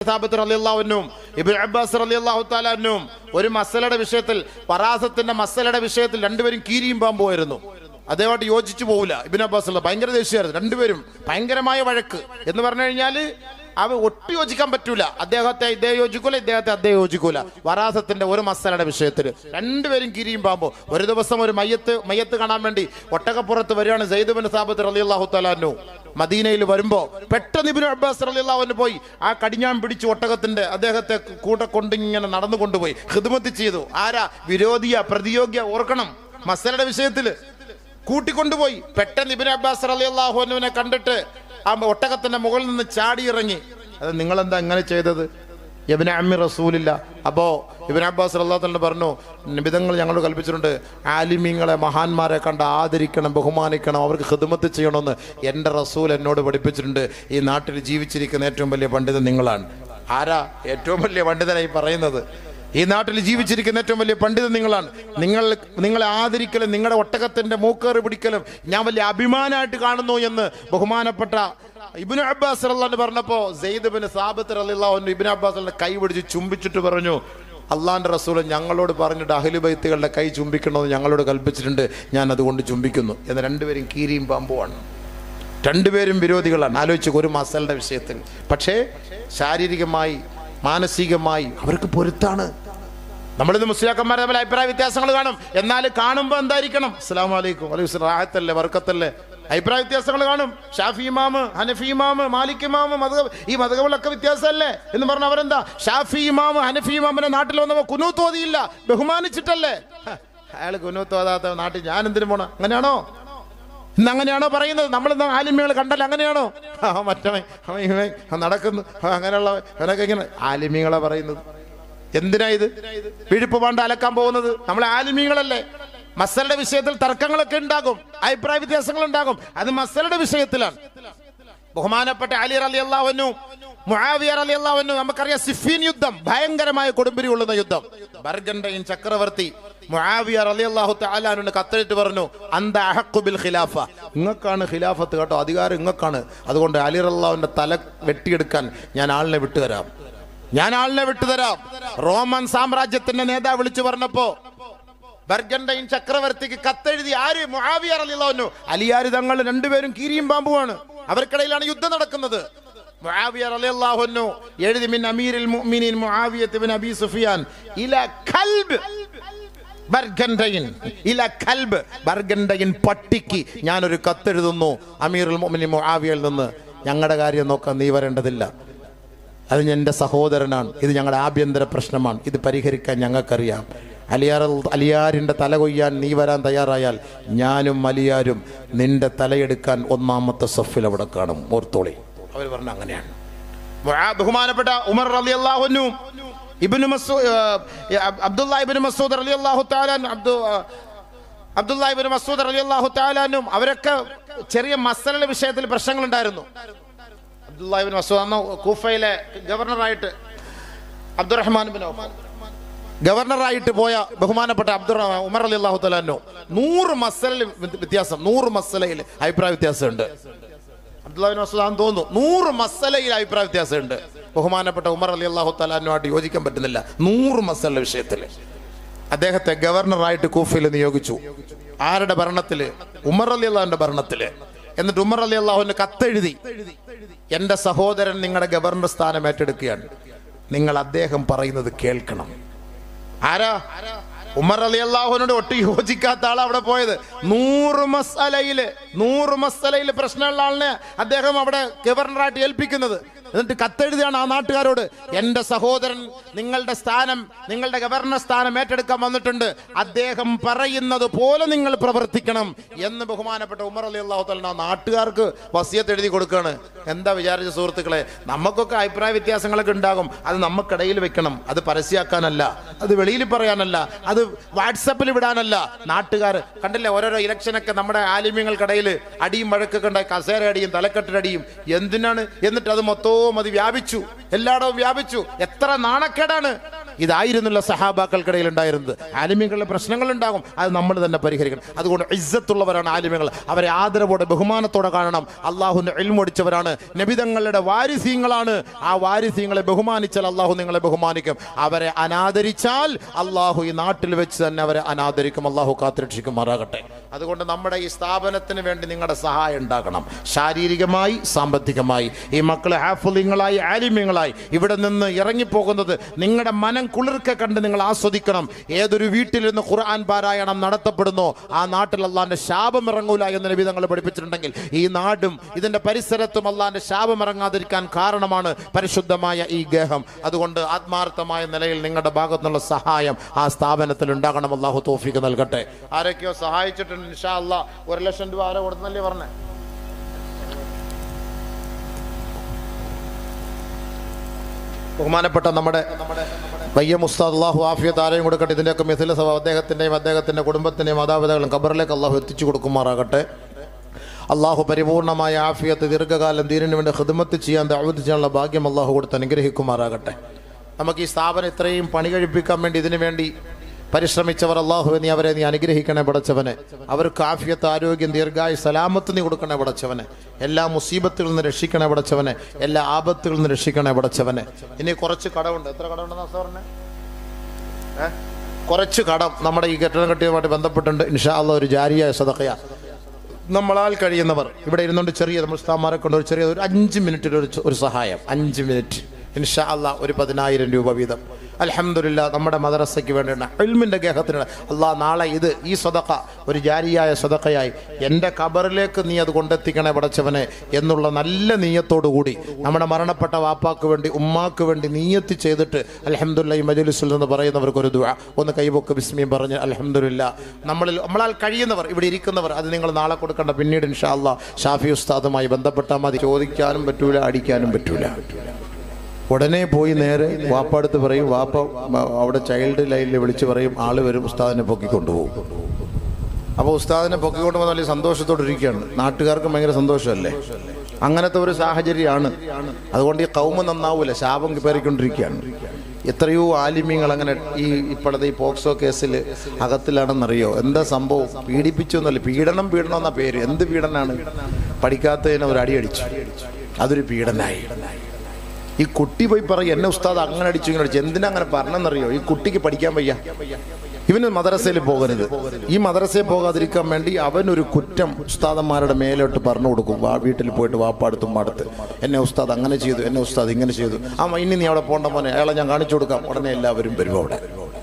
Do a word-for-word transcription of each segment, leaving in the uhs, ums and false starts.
സാബിത്ത് റളിയല്ലാഹു അൻഹും Ibn Abbas റളിയല്ലാഹു തആല അൻഹും ഒരു മസലയുടെ വിഷയത്തിൽ, ഫറാസത്തിന്റെ മസലയുടെ വിഷയത്തിൽ രണ്ടുപേരും കീരിയും പാമ്പുമായിരുന്നു. അദ്ദേഹമായിട്ട് യോജിച്ചു പോകില്ല. ഇബ്നു അബ്ബാസ് ഭയങ്കര ദേഷ്യമായിരുന്നു. രണ്ടുപേരും ഭയങ്കരമായ വഴക്ക് എന്ന് പറഞ്ഞു കഴിഞ്ഞാൽ അവ ഒട്ടി യോജിക്കാൻ പറ്റൂല. അദ്ദേഹത്തെ ഇദ്ദേഹം യോജിക്കൂല, ഇദ്ദേഹത്തെ അദ്ദേഹം യോജിക്കൂല. വറാസത്തിന്റെ ഒരു മസലയുടെ വിഷയത്തിൽ രണ്ടുപേരും കീരിയും പാമ്പോ. ഒരു ദിവസം ഒരു മയ്യത്ത് മയ്യത്ത് കാണാൻ വേണ്ടി ഒട്ടകപ്പുറത്ത് വരികയാണ് സയ്യിദ് ഇബ്നു സാബിത്ത് റളിയല്ലാഹു തആല അൻഹു. മദീനയിൽ വരുമ്പോ പെട്ടെന്ന് ഇബ്നു അബ്ബാസ് റളിയല്ലാഹു അൻഹു പോയി ആ കടിഞ്ഞാൻ പിടിച്ച് ഒട്ടകത്തിന്റെ അദ്ദേഹത്തെ കൂടെ കൊണ്ടിങ്ങനെ നടന്നു കൊണ്ടുപോയി ഖിദ്മത്ത് ചെയ്തു. ആരാ? വിരോധിയ, പ്രതിയോഗിയ, ഓർക്കണം, മസലയുടെ വിഷയത്തില് കൂട്ടിക്കൊണ്ടുപോയി. പെട്ടെന്ന് ഇബ്നു അബ്ബാസ് റളിയല്ലാഹു അൻഹുവിനെ കണ്ടിട്ട് ആ ഒട്ടകത്തിന്റെ മുകളിൽ നിന്ന് ചാടി ഇറങ്ങി. അത് നിങ്ങളെന്താ ഇങ്ങനെ ചെയ്തത്? ഇബ്നു അമ്മി റസൂലില്ല. അപ്പോ ഇബ്നു അബ്ബാസ് റളിയല്ലാഹു അൻഹു പറഞ്ഞു, നിബിധങ്ങൾ ഞങ്ങളോട് കൽപ്പിച്ചിട്ടുണ്ട്, ആലിമീങ്ങളെ, മഹാന്മാരെ കണ്ട് ആദരിക്കണം, ബഹുമാനിക്കണം, അവർക്ക് ഖിദ്മത്ത് ചെയ്യണമെന്ന് എൻ്റെ റസൂൽ എന്നോട് പഠിപ്പിച്ചിട്ടുണ്ട്. ഈ നാട്ടിൽ ജീവിച്ചിരിക്കുന്ന ഏറ്റവും വലിയ പണ്ഡിതൻ നിങ്ങളാണ്. ആരാ ഏറ്റവും വലിയ പണ്ഡിതനായി പറയുന്നത്? ഈ നാട്ടിൽ ജീവിച്ചിരിക്കുന്ന ഏറ്റവും വലിയ പണ്ഡിതൻ നിങ്ങളാണ്. നിങ്ങൾ നിങ്ങളെ ആദരിക്കലും നിങ്ങളുടെ ഒട്ടകത്തിന്റെ മൂക്കേറ് പിടിക്കലും ഞാൻ വലിയ അഭിമാനമായിട്ട് കാണുന്നു എന്ന് ബഹുമാനപ്പെട്ട ഇബ്നു അബ്ബാസ് റളിയല്ലാഹു അൻഹു പറഞ്ഞപ്പോ സയ്യിദ് ഇബ്നു സാബിത്ത് റളിയല്ലാഹു അൻഹു ഇബ്നു അബ്ബാസിന്റെ കൈ പിടിച്ച് ചുംബിച്ചിട്ട് പറഞ്ഞു, അള്ളാന്റെ റസൂൽ ഞങ്ങളോട് പറഞ്ഞിട്ട് അഹ്ലു ബൈത്തുകളുടെ കൈ ചുംബിക്കണമെന്ന് ഞങ്ങളോട് കൽപ്പിച്ചിട്ടുണ്ട്, ഞാൻ അതുകൊണ്ട് ചുംബിക്കുന്നു എന്ന്. രണ്ടുപേരും കീരിയും പാമ്പുമാണ്, രണ്ടുപേരും വിരോധികളാണ്. ആലോചിച്ചു ഒരു മസലയുടെ വിഷയത്തിൽ. പക്ഷേ ശാരീരികമായി മാനസികമായി അവർക്ക് പൊരുത്താണ്. നമ്മളിത് മുസ്ലിയാക്കന്മാരെ തമ്മിൽ അഭിപ്രായ വ്യത്യാസങ്ങൾ കാണും. എന്നാൽ കാണുമ്പോൾ എന്തായിരിക്കണം? അസ്സലാമു അലൈക്കും, വലൈക്കും റാഹത്തല്ലേ, വർക്കത്തല്ലേ. അഭിപ്രായ വ്യത്യാസങ്ങൾ കാണും. ഷാഫി ഇമാമ്, ഹനഫി ഇമാമ്, മാലിക് ഇമാമ്, മദ്ഹബ്, ഈ മദ്ഹബുകളൊക്കെ വ്യത്യാസമല്ലേ എന്ന് പറഞ്ഞ അവരെന്താ? ഷാഫി ഇമാമ് ഹനഫി ഇമാമിനെ നാട്ടിൽ വന്നപ്പോൾ കുനൂത്ത് ഓതിയില്ല, ബഹുമാനിച്ചിട്ടല്ലേ. അയാൾ കുനൂത്ത് ഓതാത്ത നാട്ടിൽ ഞാൻ എന്തിനു പോണം? അങ്ങനെയാണോ? ഇന്ന് അങ്ങനെയാണോ പറയുന്നത്? നമ്മളിന്ന് ആലിമ്യങ്ങൾ കണ്ടല്ല അങ്ങനെയാണോ? ആ മറ്റവൻ നടക്കുന്നു അങ്ങനെയുള്ള അവനൊക്കെ ഇങ്ങനെ ആലിമ്യങ്ങളെ പറയുന്നത്. എന്തിനാ ഇത്? പിഴുപ്പ് പാണ്ട് അലക്കാൻ പോകുന്നത് നമ്മൾ ആലിമ്യങ്ങളല്ലേ. മസലയുടെ വിഷയത്തിൽ തർക്കങ്ങളൊക്കെ ഉണ്ടാകും, അഭിപ്രായ വ്യത്യാസങ്ങൾ ഉണ്ടാകും. അത് മസലയുടെ വിഷയത്തിലാണ്. ബഹുമാനപ്പെട്ട അലി റളിയല്ലാഹു അൻഹു, മുആവിയ റളിയല്ലാഹു അൻഹു, നമുക്കറിയാം സിഫീൻ യുദ്ധം, ഭയങ്കരമായ കൊടുമ്പിരി കൊള്ളുന്ന യുദ്ധം. ബർഗണ്ടയിൻ ചക്രവർത്തി മുആവിയ റളിയല്ലാഹു തആല അൻഹു കത്തെഴുതി പറഞ്ഞു, അന്ത അഹഖു ബിൽ ഖിലാഫ, ഇങ്ങക്കാണ് ഖിലാഫത്ത് കേട്ടോ, അധികാരം ഇങ്ങക്കാണ്. അതുകൊണ്ട് അലി റളിയല്ലാഹുവിന്റെ തല വെട്ടിയെടുക്കാൻ ഞാൻ ആളിനെ വിട്ടുതരാം, ഞാൻ ആളിനെ വിട്ടുതരാം. റോമൻ സാമ്രാജ്യത്തിന്റെ നേതാവ് വിളിച്ചു പറഞ്ഞപ്പോ ബർഗണ്ടയിൻ ചക്രവർത്തിക്ക് കത്തെഴുതി ആര്? മുആവിയ റളിയല്ലാഹു അൻഹു. അലിയാർ തങ്ങൾ രണ്ടുപേരും കീരിയും പാമ്പുമാണ്, അവർക്കിടയിലാണ് യുദ്ധം നടക്കുന്നത്. മുആവിയ റളിയല്ലാഹു അൻഹു എഴുതി, മിൻ അമീരിൽ മുഅ്മിനീൻ മുആവിയ ഇബ്നു അബീ സുഫിയാൻ ഇലാ കൽബ് ബർഗണ്ടയിൻ, ഇലാ കൽബ്, ബർഗണ്ടയിൻ പട്ടിക്ക് ഞാനൊരു കത്തെഴുതുന്നു അമീറുൽ മുഅ്മിനീൻ മുആവിയയിൽ നിന്ന്. ഞങ്ങളുടെ കാര്യം നോക്കാൻ നീ വരേണ്ടതില്ല, അത് എൻ്റെ സഹോദരനാണ്, ഇത് ഞങ്ങളുടെ ആഭ്യന്തര പ്രശ്നമാണ്, ഇത് പരിഹരിക്കാൻ ഞങ്ങൾക്കറിയാം. അലിയാർ അലിയാരിൻ്റെ തല കൊയ്യാൻ നീ വരാൻ തയ്യാറായാൽ ഞാനും അലിയാരും നിന്റെ തലയെടുക്കാൻ ഒന്നാമത്തെ സഫിൽ അവിടെ കാണും, ഓർത്തോളി. അവർ പറഞ്ഞു അങ്ങനെയാണ്. ബഹുമാനപ്പെട്ട ഉമർ റളിയല്ലാഹു അൻഹു, ഇബ്നു മസ്ഊദ്, അബ്ദുല്ലാഹ് ഇബ്നു മസ്ഊദ് റളിയല്ലാഹു തആല അബ്ദു അബ്ദുല്ലാഹ് ഇബ്നു മസ്ഊദ് റളിയല്ലാഹു തആല അവരൊക്കെ ചെറിയ മസലയുടെ വിഷയത്തിൽ പ്രശ്നങ്ങളുണ്ടായിരുന്നു. അബ്ദുല്ലാഹ് ഇബ്നു മസ്ഊദ് അന്ന് കൂഫയിലെ ഗവർണറായിട്ട് അബ്ദുറഹ്മാൻ ഇബ്നു ഔഫ് ഗവർണറായിട്ട് പോയ ബഹുമാനപ്പെട്ട അബ്ദുർ ഉമർ റളിയല്ലാഹു തആല നൂറ് മസലയിൽ വ്യത്യാസം, നൂറ് മസലയിൽ അഭിപ്രായ വ്യത്യാസമുണ്ട്. അബ്ദുല്ലാഹ് ഇബ്നു മസ്ഊദ് ആണെന്ന് തോന്നുന്നു. നൂറ് മസലയിൽ അഭിപ്രായ വ്യത്യാസമുണ്ട്. ബഹുമാനപ്പെട്ട ഉമർ റളിയല്ലാഹു തആലയുമായിട്ട് യോജിക്കാൻ പറ്റുന്നില്ല. നൂറ് മസല വിഷയത്തിൽ അദ്ദേഹത്തെ ഗവർണറായിട്ട് കൂഫയിൽ നിയോഗിച്ചു. ആരുടെ ഭരണത്തില്? ഉമർ റളിയല്ലാഹുവിന്റെ ഭരണത്തില്. എന്നിട്ട് ഉമർ റളിയല്ലാഹുവിന് കത്തെഴുതി, എന്റെ സഹോദരൻ നിങ്ങളുടെ ഗവർണർ സ്ഥാനം ഏറ്റെടുക്കുകയാണ്, നിങ്ങൾ അദ്ദേഹം പറയുന്നത് കേൾക്കണം. ആരാ? ഉമർ റളിയല്ലാഹുവിനോട് ഒട്ടും യോജിക്കാത്ത ആളാ അവിടെ പോയത്. നൂറ് മസലയില് നൂറ് മസലയില് പ്രശ്നമുള്ള ആളിനെ അദ്ദേഹം അവിടെ ഗവർണറായിട്ട് ഏൽപ്പിക്കുന്നത്. എന്നിട്ട് കത്തെഴുതിയാണ് ആ നാട്ടുകാരോട്, എന്റെ സഹോദരൻ നിങ്ങളുടെ സ്ഥാനം, നിങ്ങളുടെ ഗവർണർ സ്ഥാനം ഏറ്റെടുക്കാൻ വന്നിട്ടുണ്ട്, അദ്ദേഹം പറയുന്നത് പോലെ നിങ്ങൾ പ്രവർത്തിക്കണം എന്ന് ബഹുമാനപ്പെട്ട ഉമർ റളിയല്ലാഹു തആല നാട്ടുകാർക്ക് വസിയത്ത് എഴുതി കൊടുക്കുകയാണ്. എന്താ വിചാരിച്ച സുഹൃത്തുക്കളെ? നമുക്കൊക്കെ അഭിപ്രായ വ്യത്യാസങ്ങളൊക്കെ ഉണ്ടാകും, അത് നമുക്കിടയിൽ വെക്കണം, അത് പരസ്യമാക്കാനല്ല, അത് വെളിയിൽ പറയാനല്ല, അത് വാട്സപ്പിൽ വിടാനല്ല. നാട്ടുകാർ കണ്ടില്ലേ ഓരോരോ ഇലക്ഷനൊക്കെ നമ്മുടെ ആലിമ്യങ്ങൾക്കിടയിൽ അടിയും വഴക്കൊക്കെ ഉണ്ടായി, കസേര അടിയും തലക്കെട്ടടിയും. എന്തിനാണ്? എന്നിട്ട് അത് മൊത്തവും അത് വ്യാപിച്ചു, എല്ലായിടവും വ്യാപിച്ചു. എത്ര നാണക്കേടാണ്! ഇതായിരുന്നില്ല സഹാബാക്കൾക്കിടയിൽ ഉണ്ടായിരുന്നത്. ആലിമ്യങ്ങളുടെ പ്രശ്നങ്ങൾ ഉണ്ടാകും, അത് നമ്മൾ തന്നെ പരിഹരിക്കണം. അതുകൊണ്ട് ഇസ്സത്തുള്ളവരാണ് ആലിമ്യങ്ങൾ. അവരെ ആദരവോടെ ബഹുമാനത്തോടെ കാണണം. അള്ളാഹുവിന്റെ ഇൽമു പഠിച്ചവരാണ്, നബിതങ്ങളുടെ വാരിസീങ്ങളാണ്. ആ വാരിസീങ്ങളെ ബഹുമാനിച്ചാൽ അള്ളാഹു നിങ്ങളെ ബഹുമാനിക്കും. അവരെ അനാദരിച്ചാൽ അള്ളാഹു ഈ നാട്ടിൽ വെച്ച് തന്നെ അവരെ അനാദരിക്കും. അള്ളാഹു കാത്തുരക്ഷിക്കുമാറാകട്ടെ. അതുകൊണ്ട് നമ്മുടെ ഈ സ്ഥാപനത്തിന് വേണ്ടി നിങ്ങളുടെ സഹായം ഉണ്ടാകണം, ശാരീരികമായി സാമ്പത്തികമായി. ഈ മക്കളെ ഹാഫിളുകളായി ആലിമ്യങ്ങളായി ഇവിടെ നിന്ന് ഇറങ്ങിപ്പോകുന്നത് നിങ്ങളുടെ മനം കുളിർക്കെ കണ്ട് നിങ്ങൾ ആസ്വദിക്കണം. ഏതൊരു വീട്ടിൽ നിന്ന് ഖുർആൻ പാരായണം നടത്തപ്പെടുന്നോ ആ നാട്ടിൽ അള്ളാന്റെ ശാപം ഇറങ്ങൂല എന്ന് നബി തങ്ങൾ പഠിപ്പിച്ചിട്ടുണ്ടെങ്കിൽ ഈ നാടും ഇതിന്റെ പരിസരത്തും അള്ളാന്റെ ശാപം ഇറങ്ങാതിരിക്കാൻ കാരണമാണ് പരിശുദ്ധമായ ഈ ഗേഹം. അതുകൊണ്ട് ആത്മാർത്ഥമായ നിലയിൽ നിങ്ങളുടെ ഭാഗത്തുനിന്നുള്ള സഹായം ആ സ്ഥാപനത്തിൽ ഉണ്ടാകണം. അള്ളാഹു തൗഫീഖ് നൽകട്ടെ. ആരൊക്കെയോ സഹായിച്ചിട്ടുണ്ട്. ഇൻഷാ അല്ലാഹ് ഒരു ലക്ഷം രൂപ ആരോ കൊടുത്തല്ലേ പറഞ്ഞേ? ബഹുമാനപ്പെട്ട നമ്മുടെ വയ്യം ഉസ്താദ്, അള്ളാഹു ആഫിയത്ത് ആരെയും കൊടുക്കട്ടെ. ഇതിൻ്റെയൊക്കെ മിഥില സഭ അദ്ദേഹത്തിൻ്റെയും അദ്ദേഹത്തിൻ്റെ കുടുംബത്തിൻ്റെയും മാതാപിതാക്കളും ഖബറിലേക്ക് അള്ളാഹു എത്തിച്ചു കൊടുക്കുമാറാകട്ടെ. അള്ളാഹു പരിപൂർണമായ ആഫിയത്ത് ദീർഘകാലം ദീനിന് വേണ്ടി ഖിദ്മത്ത് ചെയ്യാൻ ദഅവത്ത് ചെയ്യാനുള്ള ഭാഗ്യം അള്ളാഹു കൊടുത്ത് അനുഗ്രഹിക്കുമാറാകട്ടെ. നമുക്ക് ഈ സ്ഥാപനം ഇത്രയും പണി കഴിപ്പിക്കാൻ വേണ്ടി ഇതിനു വേണ്ടി പരിശ്രമിച്ചവർ അള്ളാഹു നീ അവരെ നീ അനുഗ്രഹിക്കണേ പടച്ചവനെ. അവർക്ക് ആഫിയത്ത് ആരോഗ്യം ദീർഘായി സലാമത്ത് നീ കൊടുക്കണേ പടച്ചവനെ. എല്ലാ മുസീബത്തുകളിൽ നിന്ന് രക്ഷിക്കണേ പടച്ചവനെ. എല്ലാ ആപത്തുകളിൽ നിന്ന് രക്ഷിക്കണേ പടച്ചവനെ. ഇനി കുറച്ച് കടമുണ്ട്. എത്ര കടമുണ്ടെന്നാ സാറിന്? ഏഹ് കുറച്ച് കടം നമ്മുടെ ഈ കെട്ടിടം കെട്ടിയതുമായിട്ട് ബന്ധപ്പെട്ടുണ്ട്. ഇൻഷാ അല്ലാഹ് ഒരു ജാരിയായ സദഖയ നമ്മളാൽ കഴിയുന്നവർ ഇവിടെ ഇരുന്നുകൊണ്ട് ചെറിയ നമ്മൾ ഉസ്താദ്മാരെ കൊണ്ട് ഒരു ചെറിയ ഒരു അഞ്ച് മിനിറ്റിൽ ഒരു ഒരു സഹായം, അഞ്ച് മിനിറ്റ് ഇൻഷാ അല്ലാഹ് ഒരു പതിനായിരം രൂപ വീതം. അൽഹംദുലില്ലാഹ് നമ്മുടെ മദ്രസയ്ക്ക് വേണ്ടിയാണ്, ഇൽമിൻ്റെ ഗേഹത്തിനാണ്. അല്ലാഹ് നാളെ ഇത് ഈ സദഖ ഒരു ജാരിയായ സദഖയായി എൻ്റെ ഖബറിലേക്ക് നീ അത് കൊണ്ടെത്തിക്കണേ പടച്ചവനെ എന്നുള്ള നല്ല നീയത്തോടു കൂടി നമ്മുടെ മരണപ്പെട്ട വാപ്പാക്ക് വേണ്ടി ഉമ്മാക്ക് വേണ്ടി നീയത്ത് ചെയ്തിട്ട് അൽഹംദുലില്ലാഹ് ഈ മജ്ലിസിൽ നിന്ന് പറയുന്നവർക്ക് ഒരു ദുആ ഒന്ന് കൈവൊക്കെ ബിസ്മിയും പറഞ്ഞ് അൽഹംദുലില്ലാഹ് നമ്മളിൽ നമ്മളാൽ കഴിയുന്നവർ ഇവിടെ ഇരിക്കുന്നവർ അത് നിങ്ങൾ നാളെ കൊടുക്കേണ്ട. പിന്നീട് ഇൻഷാ അല്ലാഹ് ഷാഫി ഉസ്താദുമായി ബന്ധപ്പെട്ടാൽ മതി. ചോദിക്കാനും പറ്റൂല, അടിക്കാനും പറ്റൂല. ഉടനെ പോയി നേരെ വാപ്പടുത്ത് പറയും. വാപ്പ അവിടെ ചൈൽഡ് ലൈനിൽ വിളിച്ച് പറയും, ആള് വരും, ഉസ്താദിനെ പൊക്കിക്കൊണ്ടുപോകും. അപ്പോൾ ഉസ്താദിനെ പൊക്കിക്കൊണ്ടുപോകുന്ന വലിയ സന്തോഷത്തോടെ ഇരിക്കുകയാണ്. നാട്ടുകാർക്കും ഭയങ്കര സന്തോഷമല്ലേ? അങ്ങനത്തെ ഒരു സാഹചര്യമാണ്. അതുകൊണ്ട് ഈ കൗമ നന്നാവൂല, ശാപം പേറിക്കൊണ്ടിരിക്കുകയാണ്. എത്രയോ ആലിമ്യങ്ങൾ അങ്ങനെ ഈ ഇപ്പോഴത്തെ ഈ പോക്സോ കേസിൽ അകത്തിലാണെന്നറിയോ? എന്താ സംഭവം? പീഡിപ്പിച്ചു എന്നല്ല, പീഡനം പീഡനം എന്ന പേര്. എന്ത് പീഡനാണ്? പഠിക്കാത്തതിനെ ഒരു അടി അടിച്ചു, അതൊരു പീഡനായി. ഈ കുട്ടി പോയി പറയും എന്നെ ഉസ്താദ് അങ്ങനെ അടിച്ചു ഇങ്ങനെ അടിച്ചു. എന്തിനാ അങ്ങനെ പറഞ്ഞെന്നറിയോ? ഈ കുട്ടിക്ക് പഠിക്കാൻ വയ്യ, ഇവന് മദ്രസയിൽ പോകരുത്. ഈ മദ്രസയിൽ പോകാതിരിക്കാൻ വേണ്ടി അവനൊരു കുറ്റം ഉസ്താദന്മാരുടെ മേലോട്ട് പറഞ്ഞു കൊടുക്കും. വാ വീട്ടിൽ പോയിട്ട് വാപ്പാടുത്തും പാടത്ത് എന്നെ ഉസ്താദ് അങ്ങനെ ചെയ്തു, എന്നെ ഉസ്താദ് ഇങ്ങനെ ചെയ്തു. ആ ഇനി നീ അവിടെ പോകണ്ട മോനെ, അയാളെ ഞാൻ കാണിച്ചു കൊടുക്കാം. ഉടനെ എല്ലാവരും വരും അവിടെ.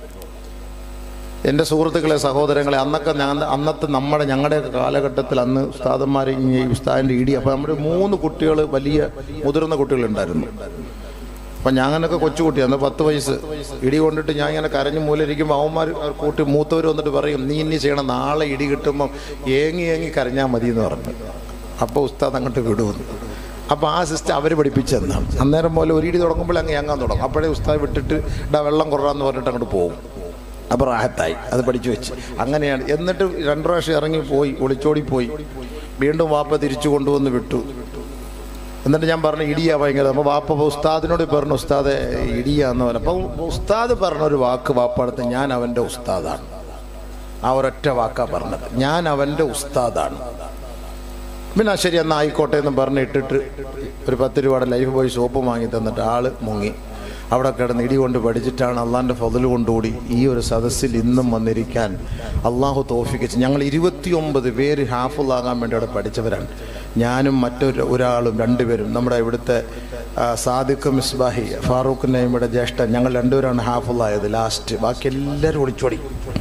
എൻ്റെ സുഹൃത്തുക്കളെ, സഹോദരങ്ങളെ, അന്നൊക്കെ ഞാൻ അന്നത്തെ നമ്മുടെ ഞങ്ങളുടെ കാലഘട്ടത്തിൽ അന്ന് ഉസ്താദന്മാർ ഈ ഉസ്താദിൻ്റെ ഇടി. അപ്പോൾ നമ്മുടെ മൂന്ന് കുട്ടികൾ, വലിയ മുതിർന്ന കുട്ടികളുണ്ടായിരുന്നു. അപ്പം ഞാനൊക്കെ കൊച്ചുകുട്ടി, അന്ന് പത്ത് വയസ്സ്. ഇടി കൊണ്ടിട്ട് ഞാൻ ഇങ്ങനെ കരഞ്ഞ് മൂലരിക്കുമ്പോൾ അവന്മാർ കൂട്ടി മൂത്തവർ വന്നിട്ട് പറയും, നീ ഇനി ചെയ്യണം, നാളെ ഇടി കിട്ടുമ്പം ഏങ്ങി ഏങ്ങി കരഞ്ഞാൽ മതി എന്ന് പറഞ്ഞു. അപ്പോൾ ഉസ്താദ് അങ്ങോട്ട് വിടുവന്നു. അപ്പോൾ ആ സിസ്റ്റം അവർ പഠിപ്പിച്ചെന്നാണ്. അന്നേരം പോലെ ഒരു ഇടി തുടങ്ങുമ്പോൾ അങ്ങ് ഏങ്ങാൻ തുടങ്ങും. അപ്പോഴേ ഉസ്താദ് വിട്ടിട്ട് ഇടാ വെള്ളം കുറവാന്ന് പറഞ്ഞിട്ട് അങ്ങോട്ട് പോകും. അപ്പോൾ റാഹത്തായി, അത് പഠിച്ചു വെച്ച്. അങ്ങനെയാണ്. എന്നിട്ട് രണ്ടു പ്രാവശ്യം ഇറങ്ങി പോയി, ഒളിച്ചോടി പോയി. വീണ്ടും വാപ്പ തിരിച്ചു കൊണ്ടുവന്ന് വിട്ടു. എന്നിട്ട് ഞാൻ പറഞ്ഞു ഇടിയാ ഭയങ്കര. അപ്പോൾ വാപ്പ ഉസ്താദിനോട് പറഞ്ഞു, ഉസ്താദെ ഇടിയാന്ന് പറഞ്ഞു. അപ്പോൾ ഉസ്താദ് പറഞ്ഞൊരു വാക്ക് വാപ്പടുത്ത്, ഞാൻ അവൻ്റെ ഉസ്താദാണ്. ആ ഒരൊറ്റ വാക്കാ പറഞ്ഞത്, ഞാൻ അവൻ്റെ ഉസ്താദാണ്. പിന്നെ ശരി എന്നാൽ ആയിക്കോട്ടെ എന്ന് പറഞ്ഞിട്ടിട്ട് ഒരു പത്ത് രൂപയുടെ ലൈഫ് ബോയ് സോപ്പ് വാങ്ങി തന്നിട്ട് ആള് മുങ്ങി. അവിടെ കിടന്ന് ഇടി കൊണ്ട് പഠിച്ചിട്ടാണ് അള്ളാഹിൻ്റെ ഫضل കൊണ്ടുകൂടി ഈ ഒരു സദസ്സിൽ ഇന്നും വന്നിരിക്കാൻ അള്ളാഹു തൗഫീഖ്. ഞങ്ങൾ ഇരുപത്തിയൊമ്പത് പേര് ഹാഫിളാകാൻ വേണ്ടി അവിടെ പഠിച്ചവരാണ്. ഞാനും മറ്റൊരു ഒരാളും രണ്ടുപേരും, നമ്മുടെ ഇവിടുത്തെ സാദിഖ് മിസ്ബാഹി, ഫാറൂഖ് നൈമിയുടെ ജ്യേഷ്ഠൻ, ഞങ്ങൾ രണ്ടുപേരാണ് ഹാഫിളായത് ലാസ്റ്റ്. ബാക്കി എല്ലാവരും ഒളിച്ചോടി.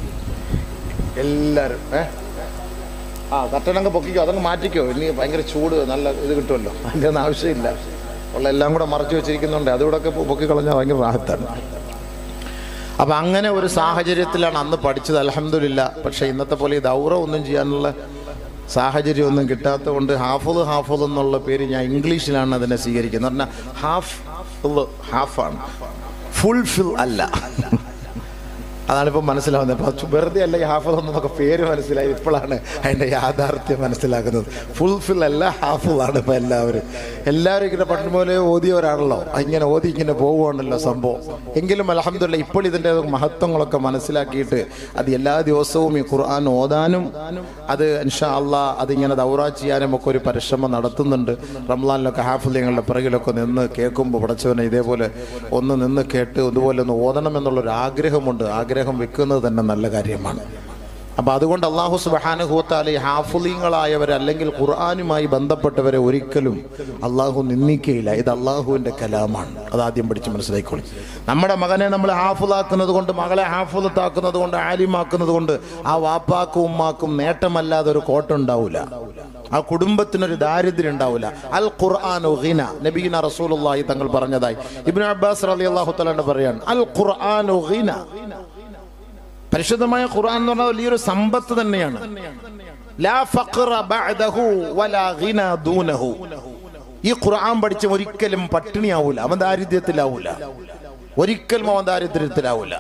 എല്ലാവരും ഏ ആ കട്ടനങ്ങ് പൊക്കിക്കോ, അതങ്ങ് മാറ്റിക്കോ, ഇനി ഭയങ്കര ചൂട് നല്ല ഇത് കിട്ടുമല്ലോ, അതിൻ്റെ ഒന്നും ആവശ്യമില്ല. ഉള്ള എല്ലാം കൂടെ മറച്ചു വെച്ചിരിക്കുന്നുണ്ട്, അതുകൂടെ ഒക്കെ പൊക്കിക്കളഞ്ഞാൽ ഭയങ്കര റാഹത്താണ്. അപ്പം അങ്ങനെ ഒരു സാഹചര്യത്തിലാണ് അന്ന് പഠിച്ചത്, അൽഹംദുലില്ലാ. പക്ഷേ ഇന്നത്തെ പോലെ ഈ ദൗറ ഒന്നും ചെയ്യാനുള്ള സാഹചര്യമൊന്നും കിട്ടാത്തത് കൊണ്ട് ഹാഫിള് ഹാഫിള് എന്നുള്ള പേര് ഞാൻ ഇംഗ്ലീഷിലാണ് അതിനെ സ്വീകരിക്കുന്നത്. പറഞ്ഞാൽ ഹാഫ് ഹാഫാണ്, ഫുൾ ഫിൽ അല്ല. അതാണിപ്പോൾ മനസ്സിലാവുന്നത്. അപ്പോൾ വെറുതെ അല്ല ഈ ഹാഫിൾ എന്നൊക്കെ പേര് മനസ്സിലായി, ഇപ്പോഴാണ് അതിൻ്റെ യാഥാർത്ഥ്യം മനസ്സിലാക്കുന്നത്. ഫുൾഫിൽ അല്ല ഹാഫിളാണ് ഇപ്പോൾ എല്ലാവരും. എല്ലാവരും ഇങ്ങനെ പണ്ട് പോലെ ഓതിയവരാണല്ലോ, ഇങ്ങനെ ഓതി ഇങ്ങനെ പോവുകയാണല്ലോ സംഭവം. എങ്കിലും അൽഹംദുലില്ലാഹ് ഇപ്പോൾ ഇതിൻ്റെ മഹത്വങ്ങളൊക്കെ മനസ്സിലാക്കിയിട്ട് അത് എല്ലാ ദിവസവും ഈ ഖുർആൻ ഓതാനും അത് ഇൻഷാ അല്ലാഹ് അതിങ്ങനെ ദൗറ ചെയ്യാനും ഒക്കെ ഒരു പരിശ്രമം നടത്തുന്നുണ്ട്. റംളാനിലൊക്കെ ഹാഫിളിങ്ങളുടെ പിറകിലൊക്കെ നിന്ന് കേൾക്കുമ്പോൾ പടച്ചവനെ ഇതേപോലെ ഒന്ന് നിന്ന് കേട്ട് ഇതുപോലെ ഒന്ന് ഓതണം എന്നുള്ളൊരു ആഗ്രഹമുണ്ട്. ആഗ്രഹം വെക്കുന്നത് തന്നെ നല്ല കാര്യമാണ്. അപ്പം അതുകൊണ്ട് അല്ലാഹു സുബ്ഹാനഹു വ തആല ഹാഫിളീങ്ങളായവരെ അല്ലെങ്കിൽ ഖുർആനുമായി ബന്ധപ്പെട്ടവരെ ഒരിക്കലും അള്ളാഹു നിന്ദിക്കുകയില്ല. ഇത് അള്ളാഹുവിൻ്റെ കലാമാണ്. അതാദ്യം പഠിച്ച് മനസ്സിലാക്കിക്കോളി. നമ്മുടെ മകനെ നമ്മൾ ഹാഫിളാക്കുന്നത് കൊണ്ട്, മകളെ ഹാഫിളത്താക്കുന്നത് കൊണ്ട്, ആലിമാക്കുന്നത് കൊണ്ട് ആ വാപ്പാക്കും ഉമ്മാക്കും നേട്ടമല്ലാതെ ഒരു കോട്ടുണ്ടാവില്ല, ആ കുടുംബത്തിനൊരു ദാരിദ്ര്യം ഉണ്ടാവില്ല. അൽ ഖുർആനു ഗിന, നബിയുന റസൂലുള്ളാഹി തങ്ങൾ പറഞ്ഞതായി ഇബ്നു അബ്ബാസ് റളിയല്ലാഹു തആല പറയാണ്, അൽ ഖുർആനു ഗിന, പരിശുദ്ധമായ ഖുർആൻ എന്ന് പറഞ്ഞാൽ വലിയൊരു സമ്പത്ത് തന്നെയാണ്. ലാ ഫഖ്റ ബഅദഹു വലാ ഗിന ദൂനഹു. ഈ ഖുർആൻ പഠിച്ച ഒരിക്കലും പട്ടിണിയാവൂല, അവൻ ദാരിദ്ര്യത്തിലാവൂല, ഒരിക്കലും അവൻ ദാരിദ്ര്യത്തിലാവൂല.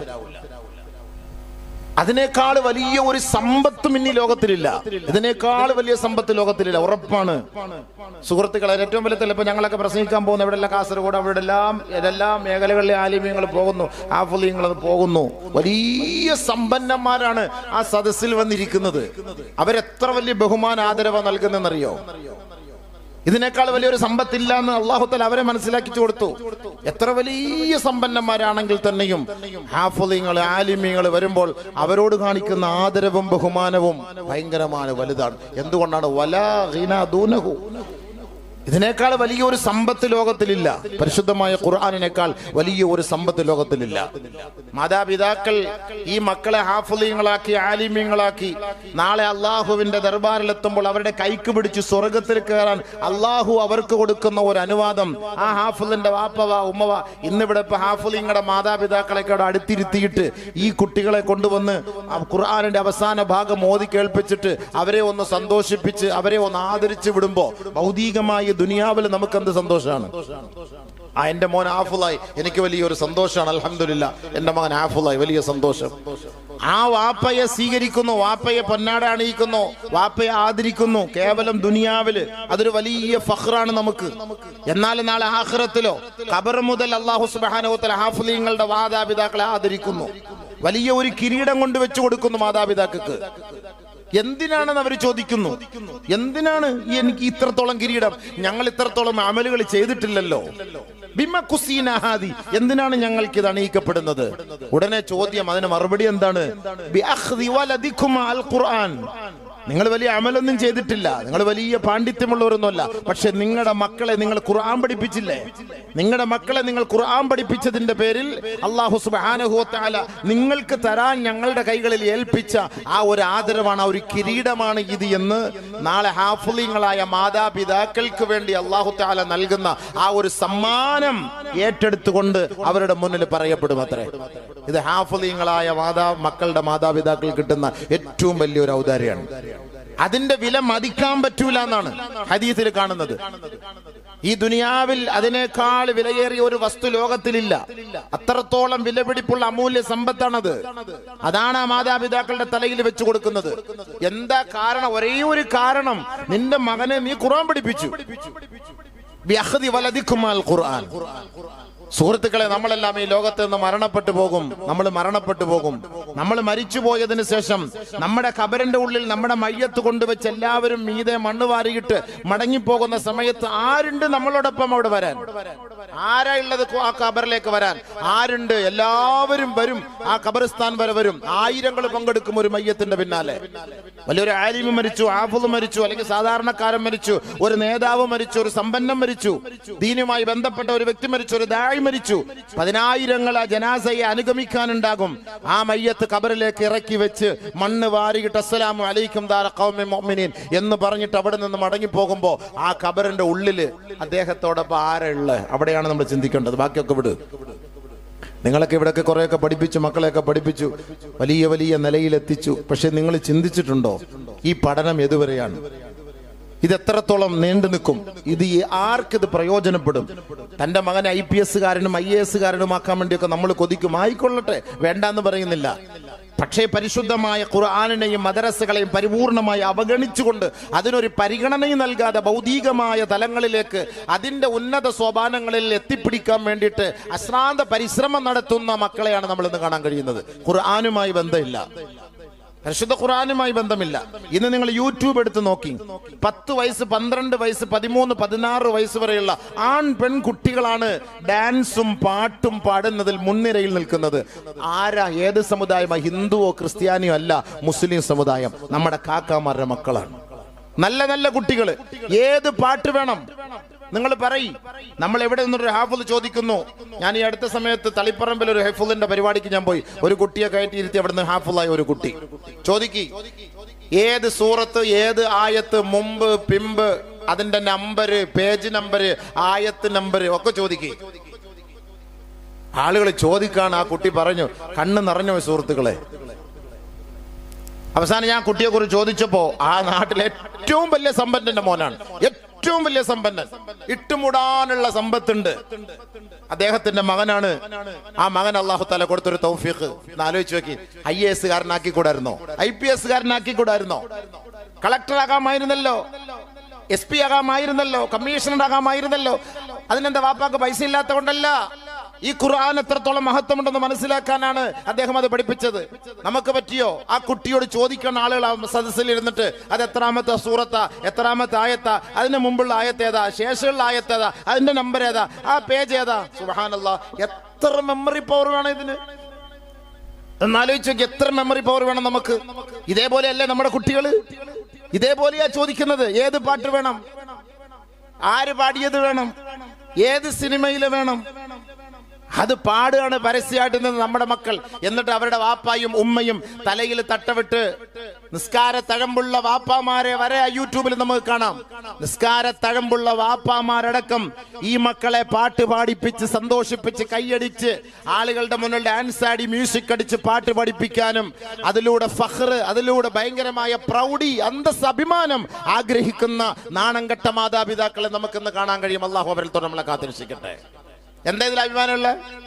അതിനേക്കാൾ വലിയ ഒരു സമ്പത്തും ഇനി ലോകത്തിലില്ല. ഇതിനേക്കാൾ വലിയ സമ്പത്ത് ലോകത്തിലില്ല, ഉറപ്പാണ്. സുഹൃത്തുക്കളെ, ഏറ്റവും വലിയ ചിലപ്പോൾ ഞങ്ങളൊക്കെ പ്രസംഗിക്കാൻ പോകുന്ന എവിടെയെല്ലാം കാസർഗോഡ് അവിടെ എല്ലാം ഏതെല്ലാം മേഖലകളിലെ ആലിമ്യങ്ങൾ പോകുന്നു, ഹാഫിളീങ്ങൾ പോകുന്നു. വലിയ സമ്പന്നന്മാരാണ് ആ സദസ്സിൽ വന്നിരിക്കുന്നത്. അവരെത്ര വലിയ ബഹുമാന ആദരവ് നൽകുന്നെന്നറിയോ? ഇതിനേക്കാൾ വലിയൊരു സമ്പത്തില്ല എന്ന് അല്ലാഹു തആല അവരെ മനസ്സിലാക്കി കൊടുത്തു. എത്ര വലിയ സമ്പന്നന്മാരാണെങ്കിൽ തന്നെയും ഹാഫിളീങ്ങൾ ആലിമീങ്ങൾ വരുമ്പോൾ അവരോട് കാണിക്കുന്ന ആദരവും ബഹുമാനവും ഭയങ്കരമാണ്, വലുതാണ്. എന്തുകൊണ്ടാണ്? വലാ ഗിന ദൂനഹു. ഇതിനേക്കാൾ വലിയൊരു സമ്പത്ത് ലോകത്തിലില്ല. പരിശുദ്ധമായ ഖുർആനിനേക്കാൾ വലിയ ഒരു സമ്പത്ത് ലോകത്തിലില്ല. മാതാപിതാക്കൾ ഈ മക്കളെ ഹാഫിളീങ്ങളാക്കി ആലിമീങ്ങളാക്കി നാളെ അള്ളാഹുവിന്റെ ദർബാറിലെത്തുമ്പോൾ അവരുടെ കൈക്ക് പിടിച്ച് സ്വർഗത്തിൽ കയറാൻ അള്ളാഹു അവർക്ക് കൊടുക്കുന്ന ഒരു അനുവാദം. ആ ഹാഫിളിന്റെ വാപ്പവ ഉമ്മവ ഇന്നിവിടെ ഇപ്പൊ ഹാഫിളീങ്ങളുടെ മാതാപിതാക്കളൊക്കെ അവിടെ അടുത്തിരുത്തിയിട്ട് ഈ കുട്ടികളെ കൊണ്ടുവന്ന് ഖുർആനിന്റെ അവസാന ഭാഗം ഓതി കേൾപ്പിച്ചിട്ട് അവരെ ഒന്ന് സന്തോഷിപ്പിച്ച് അവരെ ഒന്ന് ആദരിച്ചു വിടുമ്പോ ഭൗതികമായി ദുനിയാവിൽ നമുക്ക് എന്ത് സന്തോഷമാണ്. ആ എന്റെ മോൻ ഹാഫിളായി, എനിക്ക് വലിയൊരു സന്തോഷമാണ്. അൽഹംദുലില്ലാഹ്, എന്റെ മകൻ ഹാഫിളായി, വലിയ സന്തോഷം. ആ വാപ്പയെ സ്വീകരിക്കുന്നു, വാപ്പയെ പൊന്നാട അണിയിക്കുന്നു, വാപ്പയെ ആദരിക്കുന്നു. കേവലം ദുനിയാവില് അതൊരു വലിയ ഫഖ്റാണ് നമുക്ക്. എന്നാൽ നാളെ ആഖിറത്തിലോ ഖബർ മുതൽ അല്ലാഹു സുബ്ഹാനഹു വ തആല ഹാഫിളീങ്ങളുടെ മാതാപിതാക്കളെ ആദരിക്കുന്നു. വലിയ ഒരു കിരീടം കൊണ്ട് വെച്ചു കൊടുക്കുന്നു മാതാപിതാക്കൾക്ക്. എന്തിനാണെന്ന് അവർ ചോദിക്കുന്നു. എന്തിനാണ് എനിക്ക് ഇത്രത്തോളം കിരീടം? ഞങ്ങൾ ഇത്രത്തോളം അമലുകൾ ചെയ്തിട്ടില്ലല്ലോ. ബിമ കുസീന ഹാദി, എന്തിനാണ് ഞങ്ങൾക്ക് ഇത് അണിയിക്കപ്പെടുന്നത്? ഉടനെ ചോദ്യം, അതിന് മറുപടി എന്താണ്? ബി അഖ്ദി വലദികും അൽ ഖുർആൻ. നിങ്ങൾ വലിയ അമലൊന്നും ചെയ്തിട്ടില്ല, നിങ്ങൾ വലിയ പാണ്ഡിത്യമുള്ളവരൊന്നുമല്ല, പക്ഷെ നിങ്ങളുടെ മക്കളെ നിങ്ങൾ ഖുർആൻ പഠിപ്പിച്ചില്ലേ? നിങ്ങളുടെ മക്കളെ നിങ്ങൾ ഖുർആൻ പഠിപ്പിച്ചതിന്റെ പേരിൽ അല്ലാഹു സുബ്ഹാനഹു വ തആല നിങ്ങൾക്ക് തരാൻ ഞങ്ങളുടെ കൈകളിൽ ഏൽപ്പിച്ച ആ ഒരു ആദരവാണ്, ആ ഒരു കിരീടമാണ് ഇത് എന്ന് നാളെ ഹാഫിളീങ്ങളായ മാതാപിതാക്കൾക്ക് വേണ്ടി അല്ലാഹു തആല നൽകുന്ന ആ ഒരു സമ്മാനം ഏറ്റെടുത്തുകൊണ്ട് അവരുടെ മുന്നിൽ പറയപ്പെടും അത്രേ. ഇത് ഹാഫിളീങ്ങളായ മാതാ മക്കളുടെ മാതാപിതാക്കൾ കിട്ടുന്ന ഏറ്റവും വലിയൊരു ഔദാര്യമാണ്. അതിന്റെ വില മതിക്കാൻ പറ്റൂല എന്നാണ് ഹദീസിൽ കാണുന്നത്. ഈ ദുനിയാവിൽ അതിനേക്കാൾ വിലയേറിയ ഒരു വസ്തു ലോകത്തിലില്ല. അത്രത്തോളം വിലപിടിപ്പുള്ള അമൂല്യ സമ്പത്താണത്. അതാണ് ആ മാതാപിതാക്കളുടെ തലയിൽ വെച്ചു കൊടുക്കുന്നത്. എന്താ കാരണം? ഒരേ ഒരു കാരണം, നിന്റെ മകനെ നീ ഖുർആൻ പഠിപ്പിച്ചു. ബിഅഖ്ദി വലദികും അൽ ഖുർആൻ. സുഹൃത്തുക്കളെ, നമ്മളെല്ലാം ഈ ലോകത്ത് നിന്ന് മരണപ്പെട്ടു പോകും. നമ്മൾ മരണപ്പെട്ടു പോകും. നമ്മൾ മരിച്ചു പോയതിനു ശേഷം നമ്മുടെ ഖബറിന്റെ ഉള്ളിൽ നമ്മുടെ മയ്യത്ത് കൊണ്ടുവച്ച് എല്ലാവരും മീതെ മണ്ണ് വാരിയിട്ട് മടങ്ങിപ്പോകുന്ന സമയത്ത് ആരുണ്ട് നമ്മളോടൊപ്പം അവിടെ വരാൻ? ആരാ ഉള്ളത് ആ ഖബറിലേക്ക് വരാൻ? ആരുണ്ട്? എല്ലാവരും വരും, ആ ഖബറിസ്ഥാൻ വരെ വരും. ആയിരങ്ങൾ പങ്കെടുക്കും ഒരു മയ്യത്തിന്റെ പിന്നാലെ. വലിയൊരു ആലിമ് മരിച്ചു, ഹാഫിള് മരിച്ചു, അല്ലെങ്കിൽ സാധാരണക്കാരൻ മരിച്ചു, ഒരു നേതാവ് മരിച്ചു, ഒരു സമ്പന്നം മരിച്ചു, ദീനുമായി ബന്ധപ്പെട്ട ഒരു വ്യക്തി മരിച്ചു, ഒരു ദാഇ മരിച്ചു. പതിനായിരങ്ങൾ ആ ജനാസയെ അനുഗമിക്കാനുണ്ടാകും. ആ മയ്യത്ത് ഖബറിലേക്ക് ഇറക്കി വെച്ച് മണ്ണ് വാരിയിട്ട് അസ്സലാമു അലൈക്കും ദാറ ഖൗമി മുഅ്മിനീൻ എന്ന് പറഞ്ഞിട്ട് അവിടെ നിന്ന് മടങ്ങി പോകുമ്പോ ആ ഖബറിന്റെ ഉള്ളില് അദ്ദേഹത്തോടൊപ്പം ആരുള്ള? അവിടെയാണ് നമ്മൾ ചിന്തിക്കേണ്ടത്. ബാക്കിയൊക്കെ വിട്. നിങ്ങളൊക്കെ ഇവിടെയൊക്കെ കുറെയൊക്കെ പഠിപ്പിച്ചു, മക്കളെയൊക്കെ പഠിപ്പിച്ചു, വലിയ വലിയ നിലയിലെത്തിച്ചു. പക്ഷെ നിങ്ങൾ ചിന്തിച്ചിട്ടുണ്ടോ ഈ പഠനം എതുവരെയാണ്? ഇത് എത്രത്തോളം നീണ്ടു നിൽക്കും? ഇത് ആർക്കിത് പ്രയോജനപ്പെടും? തന്റെ മകനെ ഐ പി എസ് കാരനും ഐ എ എസ് കാരനും ആക്കാൻ വേണ്ടിയൊക്കെ നമ്മൾ കൊതിക്കും. ആയിക്കൊള്ളട്ടെ, വേണ്ടാന്ന് പറയുന്നില്ല. പക്ഷേ പരിശുദ്ധമായ ഖുർആനിനെയും മദ്രസകളെയും പരിപൂർണമായി അവഗണിച്ചുകൊണ്ട് അതിനൊരു പരിഗണനയും നൽകാതെ ഭൗതികമായ തലങ്ങളിലേക്ക് അതിൻ്റെ ഉന്നത സോപാനങ്ങളിൽ എത്തിപ്പിടിക്കാൻ വേണ്ടിയിട്ട് അശ്രാന്ത പരിശ്രമം നടത്തുന്ന മക്കളെയാണ് നമ്മൾ ഇന്ന് കാണാൻ കഴിയുന്നത്. ഖുർആനുമായി ബന്ധമില്ല, പരിശുദ്ധ ഖുർആനുമായി ബന്ധമില്ല. ഇന്ന് നിങ്ങൾ യൂട്യൂബ് എടുത്ത് നോക്കി, പത്ത് വയസ്സ് പന്ത്രണ്ട് വയസ്സ് പതിമൂന്ന് പതിനാറ് വയസ്സ് വരെയുള്ള ആൺ പെൺകുട്ടികളാണ് ഡാൻസും പാട്ടും പാടുന്നതിൽ മുൻനിരയിൽ നിൽക്കുന്നത്. ആരാ? ഏത് സമുദായമാണ്? ഹിന്ദുവോ ക്രിസ്ത്യാനിയോ അല്ല, മുസ്ലിം സമുദായം. നമ്മുടെ കാക്കാമാരുടെ മക്കളാണ്. നല്ല നല്ല കുട്ടികൾ. ഏത് പാട്ട് വേണം നിങ്ങൾ പറയും. നമ്മൾ എവിടെ നിന്നൊരു ഹാഫുൽ ചോദിക്കുന്നു. ഞാൻ ഈ അടുത്ത സമയത്ത് തളിപ്പറമ്പിൽ ഒരു ഹാഫുലിന്റെ പരിപാടിക്ക് ഞാൻ പോയി. ഒരു കുട്ടിയെ കയറ്റിയിരുത്തി അവിടെ നിന്ന് ഹാഫുള്ളായ ഒരു കുട്ടി ചോദിക്കി, ഏത് സൂറത്ത്, ഏത് ആയത്ത്, മുമ്പ് പിമ്പ്, അതിന്റെ നമ്പര്, പേജ് നമ്പര്, ആയത്ത് നമ്പര് ഒക്കെ ചോദിക്കി. ആളുകൾ ചോദിക്കാണ്. ആ കുട്ടി പറഞ്ഞു, കണ്ണ് നിറഞ്ഞു സുഹൃത്തുക്കളെ. അവസാനം ഞാൻ കുട്ടിയെ കുറിച്ച് ചോദിച്ചപ്പോ ആ നാട്ടിലെ ഏറ്റവും വലിയ സമ്പന്നന്റെ മോനാണ്, ഏറ്റവും വലിയ സമ്പന്നൻ, ഇട്ടുമുടാനുള്ള സമ്പത്തുണ്ട്. അദ്ദേഹത്തിന്റെ മകനാണ്. ആ മകൻ അള്ളാഹു തആല കൊടുത്തൊരു തൗഫീഖ്. ആലോചിച്ച് നോക്കി, ഐ എ എസ് കാരനാക്കി കൂടായിരുന്നോ? ഐ പി എസ് കാരനാക്കി കൂടായിരുന്നോ? കളക്ടർ ആകാമായിരുന്നല്ലോ, എസ് പി ആകാമായിരുന്നല്ലോ, കമ്മീഷണർ ആകാമായിരുന്നല്ലോ. അതിനെന്താ വാപ്പാക്ക് പൈസ ഇല്ലാത്ത കൊണ്ടല്ല. ഈ ഖുർആൻ എത്രത്തോളം മഹത്വമുണ്ടെന്ന് മനസ്സിലാക്കാനാണ് അദ്ദേഹം അത് പഠിപ്പിച്ചത്. നമുക്ക് പറ്റിയോ? ആ കുട്ടിയോട് ചോദിക്കുന്ന ആളുകൾ സദസ്സിൽ ഇരുന്നിട്ട് അത് എത്രാമത്തെ സൂറത്താ, എത്രാമത്തെ ആയത്താ, അതിന് മുമ്പുള്ള ആയത്ത് ഏതാ, ശേഷമുള്ള ആയത്ത് ഏതാ, അതിന്റെ നമ്പർ ഏതാ, ആ പേജ് ഏതാ? സുബ്ഹാനല്ലാഹ്, എത്ര മെമ്മറി പവർ വേണം ഇതിന്! എന്നാലോചിച്ച് നോക്കി, എത്ര മെമ്മറി പവർ വേണം നമുക്ക്. ഇതേപോലെയല്ലേ നമ്മുടെ കുട്ടികൾ? ഇതേപോലെയാ ചോദിക്കുന്നത്. ഏത് പാട്ട് വേണം, ആര് പാടിയത് വേണം, ഏത് സിനിമയില് വേണം, അത് പാടുകയാണ് പരസ്യമായിട്ട് നിന്ന് നമ്മുടെ മക്കൾ. എന്നിട്ട് അവരുടെ വാപ്പായും ഉമ്മയും തലയിൽ തട്ടവിട്ട് നിസ്കാര തഴമ്പുള്ള വാപ്പാമാരെ വരെ യൂട്യൂബിൽ നമുക്ക് കാണാം. നിസ്കാര തഴമ്പുള്ള വാപ്പാമാരടക്കം ഈ മക്കളെ പാട്ട് പാടിപ്പിച്ച് സന്തോഷിപ്പിച്ച് കൈയടിച്ച് ആളുകളുടെ മുന്നിൽ ഡാൻസ് ആടി മ്യൂസിക് അടിച്ച് പാട്ട് പഠിപ്പിക്കാനും അതിലൂടെ ഫഖ്ർ, അതിലൂടെ ഭയങ്കരമായ പ്രൗഢി, അന്തസ്, അഭിമാനം ആഗ്രഹിക്കുന്ന നാണം കെട്ട മാതാപിതാക്കളെ നമുക്കിന്ന് കാണാൻ കഴിയും. അല്ലാഹു അവരിൽ തൊട്ട് നമ്മളെ കാത്തിരക്ഷിക്കട്ടെ. എന്താ ഇതിൽ അഭിമാനമുള്ള?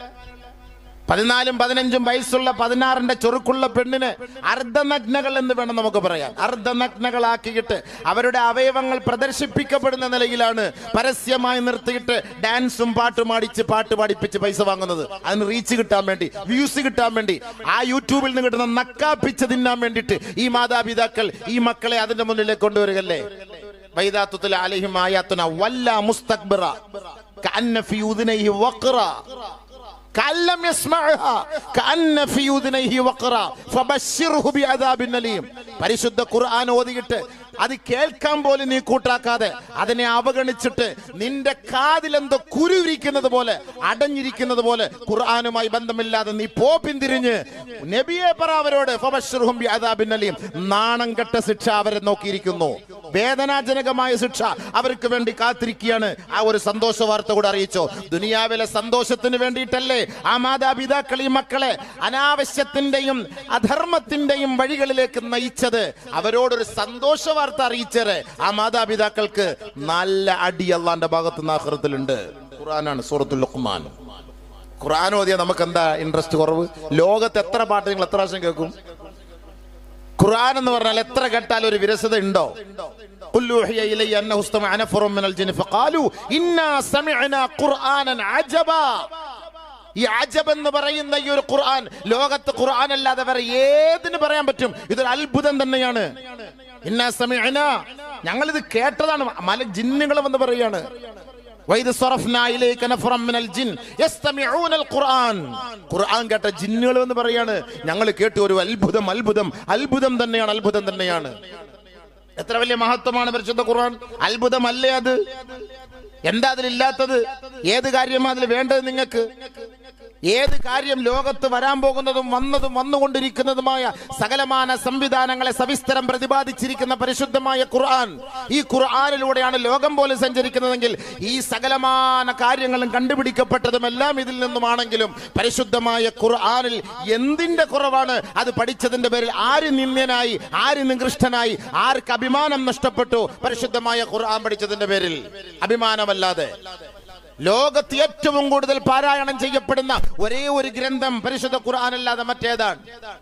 പതിനാലും പതിനഞ്ചും വയസ്സുള്ള പതിനാറിന്റെ ചൊറുക്കുള്ള പെണ്ണിന് അർദ്ധനഗ്നകൾ എന്ന് വേണം നമുക്ക് പറയാൻ. അർദ്ധനഗ്നകളാക്കിയിട്ട് അവരുടെ അവയവങ്ങൾ പ്രദർശിപ്പിക്കപ്പെടുന്ന നിലയിലാണ് പരസ്യമായി നിർത്തിയിട്ട് ഡാൻസും പാട്ടും അടിച്ച് പാട്ട് പാടിപ്പിച്ച് പൈസ വാങ്ങുന്നത്. അതിന് റീച്ച് കിട്ടാൻ വേണ്ടി, വ്യൂസ് കിട്ടാൻ വേണ്ടി, ആ യൂട്യൂബിൽ നിന്ന് കിട്ടുന്ന നക്കാപ്പിച്ച് തിന്നാൻ വേണ്ടിയിട്ട് ഈ മാതാപിതാക്കൾ ഈ മക്കളെ അതിന്റെ മുന്നിലേക്ക് കൊണ്ടുവരികയല്ലേ. വൈദാത്തുൽ അലൈഹിം ആയാത്തുന വല്ല മുസ്തക്ബിറ കഅന്ന ഫീ ഉദ്നൈഹി വഖറ കഅല്ലം യസ്മഅഹാ കഅന്ന ഫീ ഉദ്നൈഹി വഖറ ഫബശ്ശിർഹു ബിഅദാബിൻ അലീം. പരിശുദ്ധ ഖുർആൻ ഓതിയിട്ട് അത് കേൾക്കാൻ പോലും നീ കൂട്ടാക്കാതെ അതിനെ അവഗണിച്ചിട്ട് നിന്റെ കാതിലെന്തോ കുരുവിരിക്കുന്നത് പോലെ, അടഞ്ഞിരിക്കുന്നത് പോലെ, ഖുർആനുമായി ബന്ധമില്ലാതെ നീ പോ പിന്തിരിഞ്ഞ് നബിയെ പറ അവരോട്, ഫബശ്ശിർഹും ബിഅദാബിൻ അലീം. നാണം കെട്ട ശിക്ഷ അവരെ നോക്കിയിരിക്കുന്നു. വേദനാജനകമായ ശിക്ഷ അവർക്ക് വേണ്ടി കാത്തിരിക്കുകയാണ്. ആ ഒരു സന്തോഷ വാർത്ത കൂടെ അറിയിച്ചോ. ദുനിയാവിലെ സന്തോഷത്തിന് വേണ്ടിയിട്ടല്ലേ ആ മാതാപിതാക്കൾ ഈ മക്കളെ അനാവശ്യത്തിന്റെയും അധർമ്മത്തിന്റെയും വഴികളിലേക്ക് നയിച്ചത്. അവരോടൊരു സന്തോഷ വാർത്ത അറിയിച്ചത് ആ മാതാപിതാക്കൾക്ക് നല്ല അടി അല്ലാഹുവിന്റെ ഭാഗത്ത് നിന്ന് ആഖിറത്തിലുണ്ട്. ഖുർആനാണ്, സൂറത്തുൽ ലുഖ്മാൻ. ഖുർആൻ ഓതിയാൽ നമുക്ക് എന്താ ഇൻട്രസ്റ്റ് കുറവ്? ലോകത്ത് എത്ര പാട്ട് നിങ്ങൾ എത്ര പ്രാവശ്യം കേൾക്കും? ഖുർആൻ എന്ന് പറഞ്ഞാൽ എത്ര കേട്ടാൽ ഒരു വിരസത ഉണ്ടോ? ഈ അജബ് എന്ന് പറയുന്ന ഈ ഒരു ഖുർആൻ ലോകത്ത് ഖുർആൻ അല്ലാതെ വേറെ ഏതിന് പറയാൻ പറ്റും? ഇതൊരു അത്ഭുതം തന്നെയാണ്. ഇന്നാ സമിഅന, ഞങ്ങൾ ഇത് കേട്ടതാണ്. മല ജിന്നുകൾ എന്ന് പറയാണ്. ഖുർആൻ കേട്ട ജിന്നുകൾ എന്ന് പറയാണ്. ഞങ്ങൾ കേട്ടു, ഒരു അത്ഭുതം, അത്ഭുതം, അത്ഭുതം തന്നെയാണ്, അത്ഭുതം തന്നെയാണ്. എത്ര വലിയ മഹത്വമാണ് പരിശുദ്ധ ഖുർആൻ! അത്ഭുതമല്ലേ അത്? എന്താ അതിലില്ലാത്തത്? ഏത് കാര്യമാണ് അതിൽ വേണ്ടത് നിങ്ങൾക്ക്? ഏത് കാര്യം ലോകത്ത് വരാൻ പോകുന്നതും വന്നതും വന്നുകൊണ്ടിരിക്കുന്നതുമായ സകലമാന സംവിധാനങ്ങളെ സവിസ്തരം പ്രതിപാദിച്ചിരിക്കുന്ന പരിശുദ്ധമായ ഖുർആൻ. ഈ ഖുർആനിലൂടെയാണ് ലോകം പോലും സഞ്ചരിക്കുന്നതെങ്കിൽ ഈ സകലമാന കാര്യങ്ങളും കണ്ടുപിടിക്കപ്പെട്ടതും എല്ലാം ഇതിൽ നിന്നുമാണെങ്കിലും പരിശുദ്ധമായ ഖുർആനിൽ എന്തിന്റെ കുറവാണ്? അത് പഠിച്ചതിന്റെ പേരിൽ ആര് നിന്ദ്യനായി, ആര് നികൃഷ്ടനായി, ആർക്ക് അഭിമാനം നഷ്ടപ്പെട്ടു? പരിശുദ്ധമായ ഖുർആൻ പഠിച്ചതിന്റെ പേരിൽ അഭിമാനമല്ലാതെ. ലോകത്ത് ഏറ്റവും കൂടുതൽ പാരായണം ചെയ്യപ്പെടുന്ന ഒരേ ഒരു ഗ്രന്ഥം പരിശുദ്ധ ഖുർആൻ അല്ലാതെ മറ്റേതാണ്?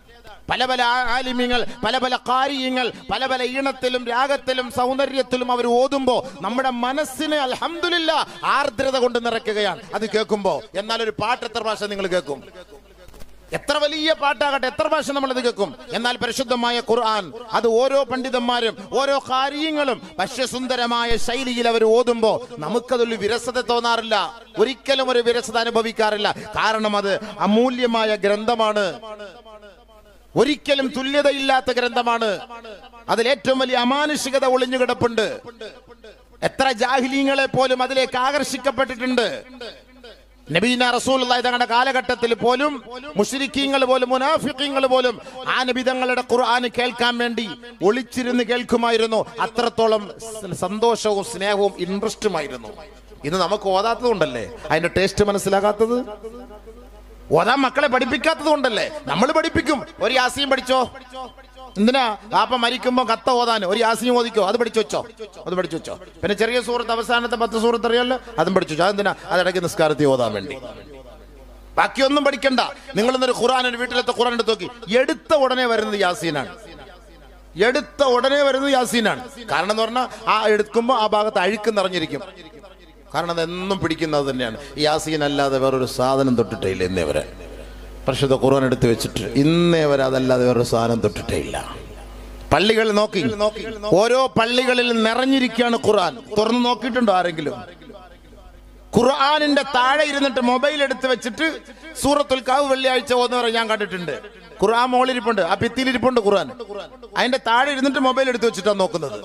പല പല ആലിമ്യങ്ങൾ, പല പല കാരിയങ്ങൾ, പല പല ഈണത്തിലും രാഗത്തിലും സൗന്ദര്യത്തിലും അവർ ഓതുമ്പോ നമ്മുടെ മനസ്സിന് അൽഹംദുലില്ലാ ആർദ്രത കൊണ്ട് നിറയ്ക്കുകയാണ് അത് കേൾക്കുമ്പോ. എന്നാൽ ഒരു പാട്ട് എത്ര ഭാഷ നിങ്ങൾ കേൾക്കും? എത്ര വലിയ പാട്ടാകട്ടെ, എത്ര ഭാഷ നമ്മളത് കേൾക്കും. എന്നാൽ പരിശുദ്ധമായ ഖുർആൻ അത് ഓരോ പണ്ഡിതന്മാരും ഓരോ കാര്യങ്ങളും വശ്യസുന്ദരമായ ശൈലിയിൽ അവർ ഓതുമ്പോ നമുക്കതൊരു വിരസത തോന്നാറില്ല, ഒരിക്കലും ഒരു വിരസത അനുഭവിക്കാറില്ല. കാരണം അത് അമൂല്യമായ ഗ്രന്ഥമാണ്, ഒരിക്കലും തുല്യതയില്ലാത്ത ഗ്രന്ഥമാണ്. അതിൽ ഏറ്റവും വലിയ അമാനുഷികത ഒളിഞ്ഞു കിടപ്പുണ്ട്. എത്ര ജാഹിലീങ്ങളെ പോലും അതിലേക്ക് ആകർഷിക്കപ്പെട്ടിട്ടുണ്ട്. നബീന റസൂലുള്ളാഹി തങ്ങളുടെ കാലഘട്ടത്തിൽ പോലും മുശ്രിക്കീങ്ങൾ പോലും മുനാഫിഖീങ്ങൾ പോലും ആ നബി തങ്ങളുടെ ഖുർആൻ കേൾക്കാൻ വേണ്ടി ഒളിച്ചിരുന്ന് കേൾക്കുമായിരുന്നു. അത്രത്തോളം സന്തോഷവും സ്നേഹവും ഇൻട്രസ്റ്റുമായിരുന്നു. ഇന്ന് നമുക്ക് ഓതാത്തത് കൊണ്ടല്ലേ അതിന്റെ ടേസ്റ്റ് മനസ്സിലാകാത്തത്, ഓതാൻ മക്കളെ പഠിപ്പിക്കാത്തത് കൊണ്ടല്ലേ. നമ്മൾ പഠിപ്പിക്കും, ഒരു യാസീൻ പഠിച്ചോ, എന്തിനാ പാപ്പ മരിക്കുമ്പോ കത്ത ഓതാൻ ഒരു യാസീൻ ഓദിക്കോ, അത് പഠിച്ചു വെച്ചോ, അത് പഠിച്ചു വെച്ചോ. പിന്നെ ചെറിയ സൂറത്ത് അവസാനത്തെ പത്ത് സൂറത്ത് അറിയാലോ, അതും പഠിച്ചു വെച്ചോ. അതെന്തിനാ? അതിടയ്ക്ക് നിസ്കാരത്തിൽ ഓതാൻ വേണ്ടി. ബാക്കിയൊന്നും പഠിക്കണ്ട. നിങ്ങൾ ഇന്നൊരു ഖുർആൻ ഒരു വീട്ടിലത്തെ ഖുർആൻ എടുത്ത് നോക്കി, എടുത്ത ഉടനെ വരുന്നത് യാസീനാണ്. എടുത്ത ഉടനെ വരുന്നത് യാസീനാണ്. കാരണം എന്ന് പറഞ്ഞാൽ ആ എടുക്കുമ്പോ ആ ഭാഗത്ത് അഴുക്ക് നിറഞ്ഞിരിക്കും. കാരണം അതെന്നും പിടിക്കുന്നത് തന്നെയാണ്. യാസീൻ അല്ലാതെ വേറൊരു സാധനം തൊട്ടിട്ടേ ഇല്ല ഇന്നേ വരെ. പരിശുദ്ധ ഖുർആൻ എടുത്ത് വെച്ചിട്ട് ഇന്നേ വരെ അതല്ലാതെ വേറൊരു സാധനം തൊട്ടിട്ടേ ഇല്ല. പള്ളികൾ നോക്കി, ഓരോ പള്ളികളിൽ നിറഞ്ഞിരിക്കുകയാണ് ഖുർആൻ. തുറന്നു നോക്കിയിട്ടുണ്ടോ ആരെങ്കിലും? ഖുർആനിന്റെ താഴെ ഇരുന്നിട്ട് മൊബൈൽ എടുത്ത് വെച്ചിട്ട് സൂറത്തുൽ കഹ്ഫ് വെള്ളിയാഴ്ച ഓതുന്നവരെ ഞാൻ കണ്ടിട്ടുണ്ട്. ഖുർആൻ മോളിരിപ്പുണ്ട്, ആ ഭിത്തിയിലിരിപ്പുണ്ട് ഖുർആൻ. അതിന്റെ താഴെ ഇരുന്നിട്ട് മൊബൈൽ എടുത്ത് വെച്ചിട്ടാണ് നോക്കുന്നത്.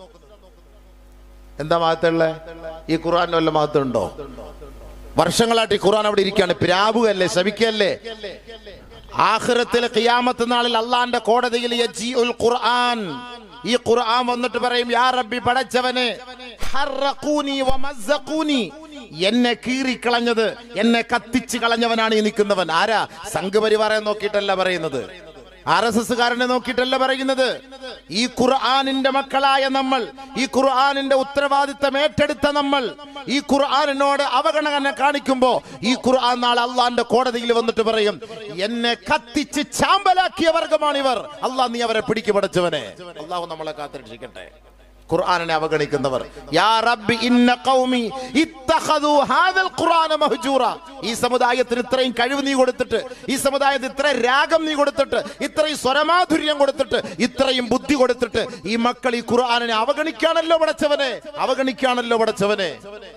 എന്താ മഹത്തുള്ള? ഈ ഖുർആൻ വല്ല മഹത്തുണ്ടോ? വർഷങ്ങളായിട്ട് ഈ ഖുർആൻ അവിടെ ഇരിക്കുകയാണ്. പിരാവുകയല്ലേ, ശപിക്കല്ലേ? ആഖിറത്തിലെ ഖിയാമത്ത് നാളിൽ അള്ളാന്റെ കോടതിയിൽ യജീഉൽ ഖുർആൻ, ഈ ഖുർആൻ വന്നിട്ട് പറയും, യാ റബ്ബി, പടച്ചവനെ, ഹറഖൂനി വമസ്സഖൂനി, എന്നെ കീറിക്കളഞ്ഞത്, എന്നെ കത്തിച്ച് കളഞ്ഞവനാണ് ഈ നിൽക്കുന്നവൻ. ആരാ? സംഘപരിവാറെ നോക്കിയിട്ടല്ല പറയുന്നത്, ആർ എസ് എസ് കാരനെ നോക്കിയിട്ടല്ല പറയുന്നത്. ഈ ഖുർആനിന്റെ മക്കളായ നമ്മൾ, ഈ ഖുർആനിന്റെ ഉത്തരവാദിത്തം ഏറ്റെടുത്ത നമ്മൾ, ഈ ഖുർആനിനോട് അവഗണന കാണിക്കുമ്പോ ഈ ഖുർആൻ നാളെ അള്ളാന്റെ കോടതിയിൽ വന്നിട്ട് പറയും, എന്നെ കത്തിച്ച് ചാമ്പലാക്കിയ വർഗമാണിവർ. അള്ളാഹ് നീ അവരെ പിടിക്ക് പടച്ചവനെ. അള്ളാഹു നമ്മളെ കാത്തിരക്ഷിക്കട്ടെ. ഖുർആനെ അവഗണിക്കുന്നവർ, യാ റബ്ബി ഇന്ന ഖൗമി ഇത്തഖദു ഹാദൽ ഖുർആന മഹ്ജൂറ, ഈ സമുദായത്തിന് ഇത്രയും കഴിവ് നീ കൊടുത്തിട്ട്, ഈ സമുദായത്തിന് ഇത്ര രാഗം നീ കൊടുത്തിട്ട്, ഇത്രയും സ്വരമാധുര്യം കൊടുത്തിട്ട്, ഇത്രയും ബുദ്ധി കൊടുത്തിട്ട് ഈ മക്കൾ ഈ ഖുർആനെ അവഗണിക്കാണല്ലോ പടച്ചവനെ, അവഗണിക്കാണല്ലോ പടച്ചവനെ.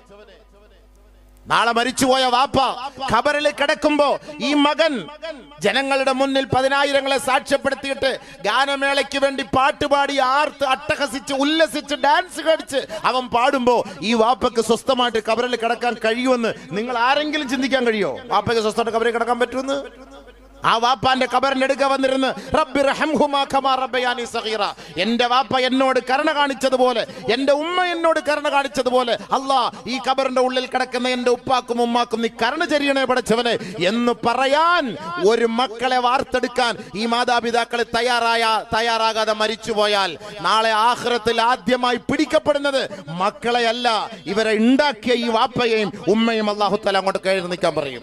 നാളെ മരിച്ചുപോയ വാപ്പ ഖബറിൽ കിടക്കുമ്പോ ഈ മകൻ ജനങ്ങളുടെ മുന്നിൽ പതിനായിരങ്ങളെ സാക്ഷ്യപ്പെടുത്തിയിട്ട് ഗാനമേളയ്ക്ക് വേണ്ടി പാട്ടുപാടി ആർത്ത് അട്ടഹസിച്ച് ഉല്ലസിച്ച് ഡാൻസ് കളിച്ച് അവൻ പാടുമ്പോ ഈ വാപ്പയ്ക്ക് സ്വസ്ഥമായിട്ട് ഖബറിൽ കിടക്കാൻ കഴിയുമെന്ന് നിങ്ങൾ ആരെങ്കിലും ചിന്തിക്കാൻ കഴിയോ? വാപ്പയ്ക്ക് സ്വസ്ഥമായിട്ട് ഖബറിൽ കിടക്കാൻ പറ്റുമെന്ന്? ആ വാപ്പാന്റെ ഖബറിന്റെ അടുക്ക വന്നിരുന്ന് റബ്ബി റഹംഹുമാ കമാ റബ്ബയാനി സഗീറ, എന്റെ വാപ്പ എന്നോട് കരുണ കാണിച്ചതുപോലെ, എന്റെ ഉമ്മ എന്നോട് കരുണ കാണിച്ചതുപോലെ അല്ലാ ഈ ഖബറിന്റെ ഉള്ളിൽ കിടക്കുന്ന എന്റെ ഉപ്പാക്കും ഉമ്മാക്കും നീ കരുണ ചൊരിയണേ പടച്ചവനെ എന്ന് പറയാൻ ഒരു മക്കളെ വാർത്തെടുക്കാൻ ഈ മാതാപിതാക്കൾ തയ്യാറായ തയ്യാറാകാതെ മരിച്ചുപോയാൽ നാളെ ആഖിറത്തിൽ ആദ്യമായി പിടിക്കപ്പെടുന്നത് മക്കളെയല്ല, ഇവരെ ഉണ്ടാക്കിയ ഈ വാപ്പയെയും ഉമ്മയും അല്ലാഹു തആല അങ്ങോട്ട് കയറി നിൽക്കാൻ പറയും.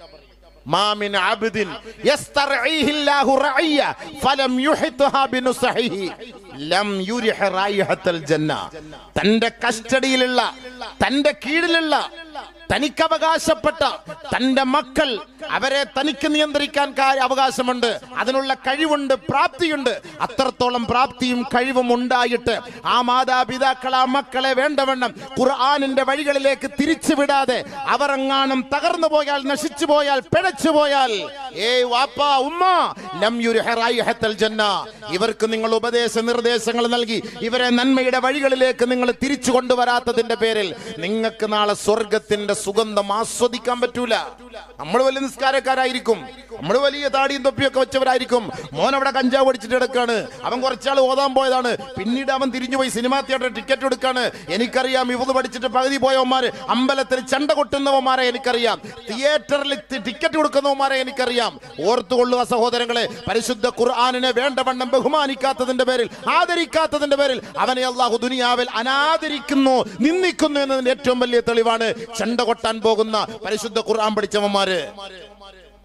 മാമിൻ അബ്ദിൻ യസ്തർഈഹി അല്ലാഹു റഅയ്യ ഫലം യുഹിത്ഹാ ബിനുസഹിഹി ലം യുരിഹ റൈഹത്തൽ ജന്ന, തന്റെ കസ്റ്റഡിയിലുള്ള, തന്റെ കീഴിലുള്ള, തനിക്ക് അവകാശപ്പെട്ട തന്റെ മക്കൾ, അവരെ തനിക്ക് നിയന്ത്രിക്കാൻ അവകാശമുണ്ട്, അതിനുള്ള കഴിവുണ്ട്, പ്രാപ്തിയുണ്ട്. അത്രത്തോളം പ്രാപ്തിയും കഴിവും ഉണ്ടായിട്ട് ആ മാതാപിതാക്കൾ ആ മക്കളെ വേണ്ടവണ്ണം ഖുർആനിന്റെ വഴികളിലേക്ക് തിരിച്ചുവിടാതെ അവർ എങ്ങാനും തകർന്നു പോയാൽ, നശിച്ചു പോയാൽ, പിഴച്ചു പോയാൽ, ഏയ് വാപ്പ ഉമ്മ, ലം യുരിഹ റൈഹത്തൽ ജന്ന, ഇവർക്ക് നിങ്ങൾ ഉപദേശ നിർദ്ദേശങ്ങൾ നൽകി ഇവരെ നന്മയുടെ വഴികളിലേക്ക് നിങ്ങൾ തിരിച്ചു കൊണ്ടുവരാത്തതിന്റെ പേരിൽ നിങ്ങൾക്ക് നാളെ സ്വർഗത്തിന്റെ സുഗന്ധം ആസ്വദിക്കാൻ പറ്റൂല. നമ്മൾ വലിയ നിസ്കാരക്കാരായിരിക്കും, നമ്മൾ വലിയ താടിയും തൊപ്പിയൊക്കെ വെച്ചവരായിരിക്കും. മോൻ അവിടെ കഞ്ചാവ് അടിച്ചിട്ട് എടുക്കാണ്, അവൻ കുറച്ചാൾ ഓതാൻ പോയതാണ്, പിന്നീട് അവൻ തിരിഞ്ഞുപോയി സിനിമാ തിയേറ്ററിൽ ടിക്കറ്റ് എടുക്കാണ്. എനിക്കറിയാം ഇവത് പഠിച്ചിട്ട് പകുതി പോയവന്മാര്, അമ്പലത്തിൽ ചണ്ട കൊട്ടുന്നവന്മാരെ എനിക്കറിയാം, തിയേറ്ററിൽ ടിക്കറ്റ് കൊടുക്കുന്നവന്മാരെ എനിക്കറിയാം. ഓർത്തുകൊള്ളുക സഹോദരങ്ങളെ, പരിശുദ്ധ ഖുർആനിനെ വേണ്ടവണ്ണം ബഹുമാനിക്കാത്തതിന്റെ പേരിൽ, ആദരിക്കാത്തതിന്റെ പേരിൽ അവനെ അല്ലാഹു ദുനിയാവിൽ അനാദരിക്കുന്നു, നിന്ദിക്കുന്നു എന്നതിന്റെ ഏറ്റവും വലിയ തെളിവാണ് ചണ്ട കൊട്ടാൻ പോകുന്ന പരിശുദ്ധ ഖുർആൻ പഠിച്ചവന്മാര്.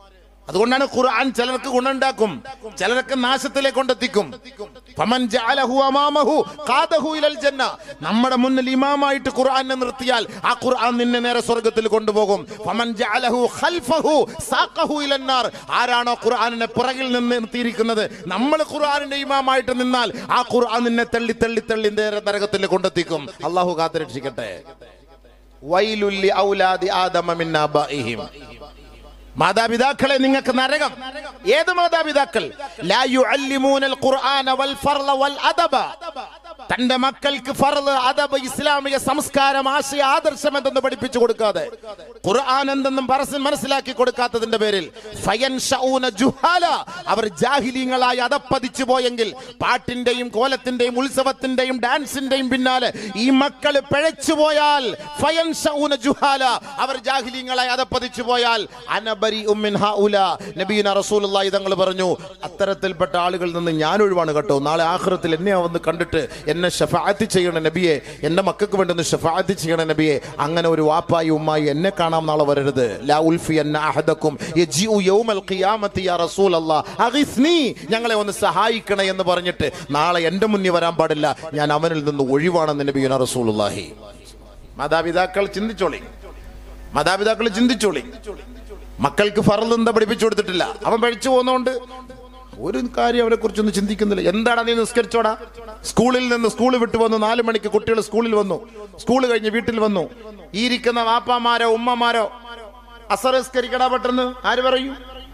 അതുകൊണ്ടാണ് ഖുർആൻ ചിലർക്ക് ഗുണമുണ്ടാക്കും, ചിലർക്ക് നാശത്തിലേക്ക് കൊണ്ടെത്തിക്കും. ഫമൻ ജഅലഹു അമാമഹു ഖാദഹു ഇലൽ ജന്ന. നമ്മുടെ മുന്നിൽ ഇമാമായിട്ട് ഖുർആനെ നിർത്തിയാൽ ആ ഖുർആൻ നിന്നെ നേരെ സ്വർഗ്ഗത്തിൽ കൊണ്ടുപോകും. ഫമൻ ജഅലഹു ഖൽഫഹു സാഖഹു ഇലന്നാർ. ആരാണോ ഖുർആനിനെ പുറകിൽ നിന്ന് നിർത്തിയിരിക്കുന്നത്, നമ്മൾ ഖുർആനിന്റെ ഇമാമായിട്ട് നിന്നാൽ ആ ഖുർആൻ നിന്നെ തള്ളി തള്ളി തള്ളി നേരെ നരകത്തിൽ കൊണ്ടെത്തിക്കും. അല്ലാഹു കാത്തുരക്ഷിക്കട്ടെ. വൈലുൽ ലി ഔലാദി ആദമ മിൻ ആബാഇഹിം. മാതാപിതാക്കളെ നിങ്ങൾക്ക് നരകം. ഏത് മാതാപിതാക്കൾ? ലാ യുഅല്ലിമൂനൽ ഖുർആന വൽ ഫർള വൽ അദബ. തന്റെ മക്കൾക്ക് ഫർള്, അദബ്, ഇസ്ലാമിക സംസ്കാരം, ആശയ, ആദർശം എന്തെന്ന് പഠിപ്പിച്ചു കൊടുക്കാതെ, ഖുർആൻ എന്തെന്നും പറസ് മനസ്സിലാക്കി കൊടുക്കാത്തതിന്റെ പേരിൽ ഫയൻഷഊന ജുഹാല, അവർ ജാഹിലീങ്ങളായി അതപ്പതിച്ചു പോയെങ്കിൽ, പാട്ടിന്റെയും കോലത്തിന്റെയും ഉത്സവത്തിന്റെയും ഡാൻസിന്റെയും പിന്നാലെ ഈ മക്കൾ പിഴച്ചു പോയാൽ, ഫയൻഷഊന ജുഹാല, അവർ ജാഹിലീങ്ങളായി അതപ്പതിച്ചു പോയാൽ, അനബരി ഉമ്മിൻ ഹൗല, നബിയുനാ റസൂലുള്ളാഹി തങ്ങൾ പറഞ്ഞു, അത്തരത്തിൽപ്പെട്ട ആളുകളിൽ നിന്ന് ഞാൻ ഒഴിവാണ് കേട്ടോ. നാളെ ആഖിറത്തിൽ എന്നെ വന്ന് കണ്ടിട്ട് എന്നെ ശഫാഅത്ത് ചെയ്യണ നബിയെ, എന്റെ മക്കൾക്ക് വേണ്ടി ഒന്ന് ശഫാഅത്ത് ചെയ്യണ നബിയെ. അങ്ങനെ ഒരു വാപ്പായി ഉമ്മായി എന്നെ കാണാൻ നാളെ വരരുത്. ലാ ഉൽഫിയന്ന അഹദക്കും യജിഉ യൗമൽ ഖിയാമത്തി യാ റസൂലല്ലാഹ് അഗിസ്നി, ഞങ്ങളെ ഒന്ന് സഹായിക്കണേ എന്ന് പറഞ്ഞിട്ട് നാളെ എന്റെ മുന്നിൽ വരാൻ പാടില്ല, ഞാൻ അവനിൽ നിന്ന് ഒഴിവാണെന്ന് നബിയുനാ റസൂലുള്ളാഹി. മാതാപിതാക്കൾ ചിന്തിച്ചോളി, മാതാപിതാക്കൾ ചിന്തിച്ചോളി. മക്കൾക്ക് ഫർള് എന്താ പഠിപ്പിച്ചു കൊടുത്തിട്ടില്ല, അവൻ പഠിച്ചു പോകുന്നതുകൊണ്ട് ഒരു കാര്യം അവരെ കുറിച്ചൊന്നും ചിന്തിക്കുന്നില്ല. എന്താണ് നീ നിസ്കരിച്ചോടാ? സ്കൂളിൽ നിന്ന് സ്കൂൾ വിട്ടു വന്നു, നാലു മണിക്ക് കുട്ടികൾ സ്കൂളിൽ വന്നു, സ്കൂൾ കഴിഞ്ഞ് വീട്ടിൽ വന്നു. ഈ ഇരിക്കുന്ന വാപ്പാമാരോ ഉമ്മമാരോ അസർ നിസ്കരിക്കടാ പെട്ടെന്ന് ആര് പറയൂ?